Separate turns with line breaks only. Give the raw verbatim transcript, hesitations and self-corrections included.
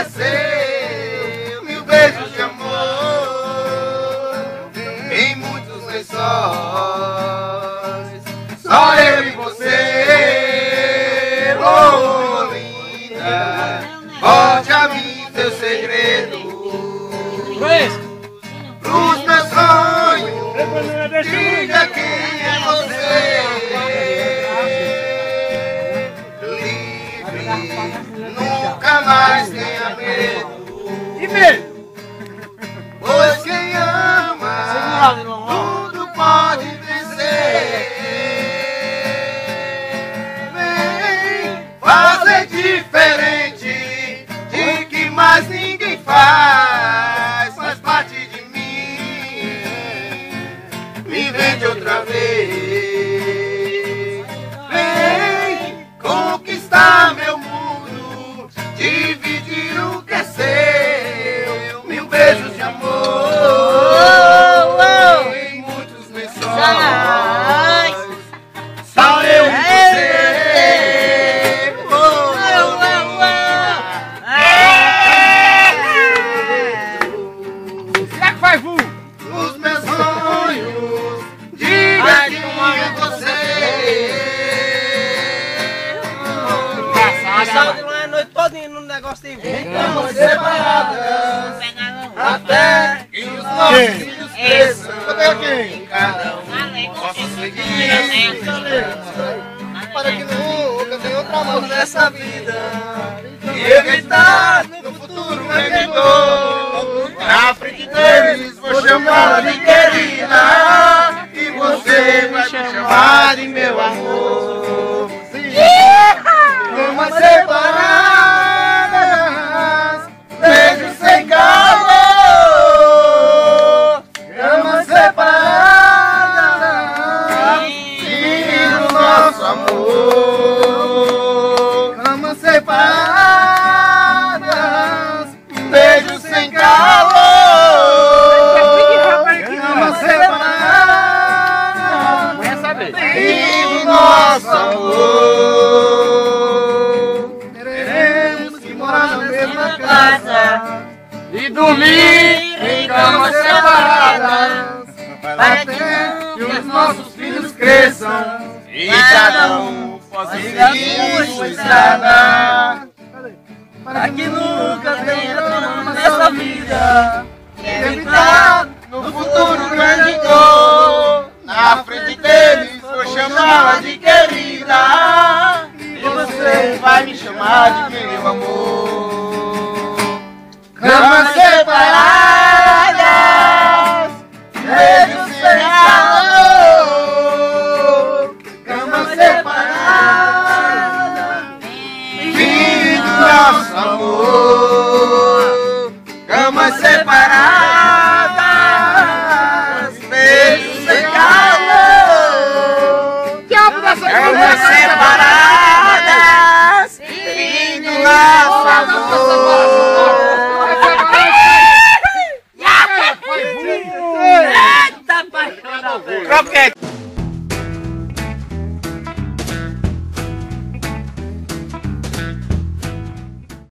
enlouqueceu. Mil beijos de amor em muitos lençóis. Só eu e você, oh linda. Conte a mim teu segredo. Pros meus sonhos, diga quem é você. Livre, nunca mais tenha medo.
E medo?
Pois quem ama, tudo pode vencer. Vem fazer diferente de que mais ninguém faz. Faz parte de mim. Me vende outra vez. Vem conquistar meu mundo, dividir o que é seu. Mil beijos de amor em muitos lençóis. Só eu e você. Oh, oh, oh, oh.
Será que vai vu?
Os meus sonhos, diga quem é você.
Passado uma noite todinha no negócio de
Em camas separadas, até que os nossos filhos cresçam. Em cada um possa seguir. Para que nunca tenha outro amor nessa vida. E evitar no futuro um redentor. Na frente deles vou chamá-la de querida. E você vai me chamar de meu amor. Camas separadas, beijos sem calor. Camas separadas, e no nosso amor. Camas separadas, beijos sem calor. Camas separadas, e no nosso amor. Teremos que morar na mesma casa e dormir em camas separadas, até que os nossos filhos cresçam e cada um possa seguir sua estrada. Para que nunca tenha drama nessa vida, e evitar no futuro grande dor. Na frente deles vou chamá-la de querida, e você vai me chamar de meu amor. Camas separadas, beijos sem calor. Camas separadas, fim do nosso amor.